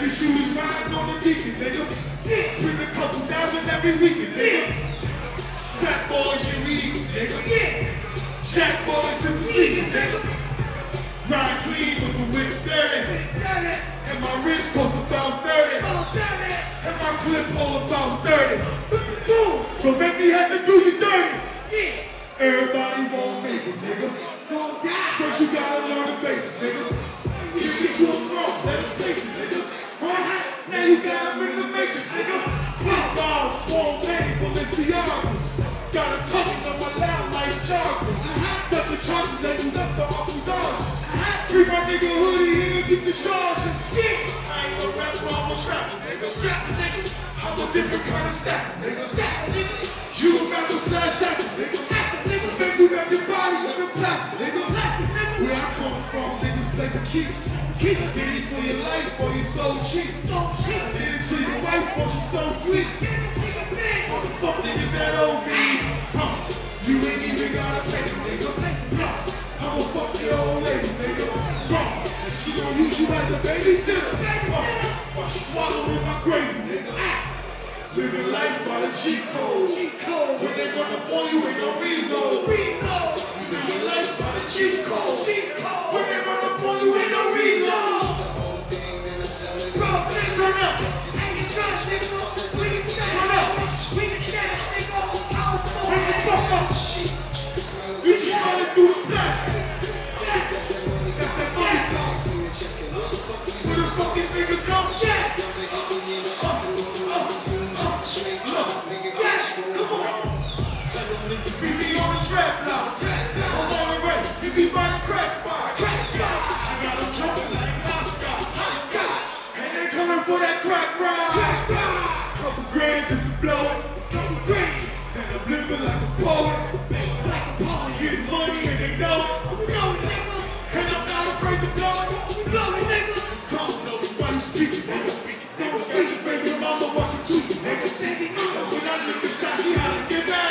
Heavy shooters riding on the deacon, nigga. Spend a couple thousand every weekend, nigga. Fat boys, you eat, nigga. Jack boys, is sleeping, nigga. Ride clean with the whip dirty. And my wrist goes about 30. And my clip pull about 30. So make me have to do you dirty. Everybody won't make it, nigga. First you gotta learn the basics, nigga. You get to a wrong, let them taste it, nigga. Now you gotta bring the matrix, nigga. Flip balls, small name, Balenciagas. Gotta touch it on my loud life joggers. Got the charges that you left the awful dodges. Free my nigga hoodie here, get the charges. I ain't no rapper, I'm a trapper, nigga. I'm a different kind of stacker, nigga. You don't got no slash action, nigga. Make you got your body in the plastic, nigga. Where I come from, niggas play for keeps. Did it for your life, boy, you so cheap. Did it to your wife, boy, you so sweet. So the fuck niggas that OB, you ain't even gotta pay me, nigga. I'ma fuck your old lady, nigga. And she gon' use you as a babysitter. While she swallowing my gravy, nigga. Living life by the G code. When they run up on you, ain't no reload. Living life by the G code. When they run up on you, ain't no reload. Turn up. Bring the fuck up. You can run us through the blast. That's that money talk. Where the fucking niggas come? Meet me on the trap block. I'm on the way. You be by the crack spot. I got them jumping like hopscotch. And they coming for that crack ride. Couple grand just to blow it. And I'm living like a poet. Getting money and they know it. And I'm not afraid to blow it. Come know why you speaking, nigga. Got your baby mama watching tweet, nigga. When I lick the shot, she holla, get back.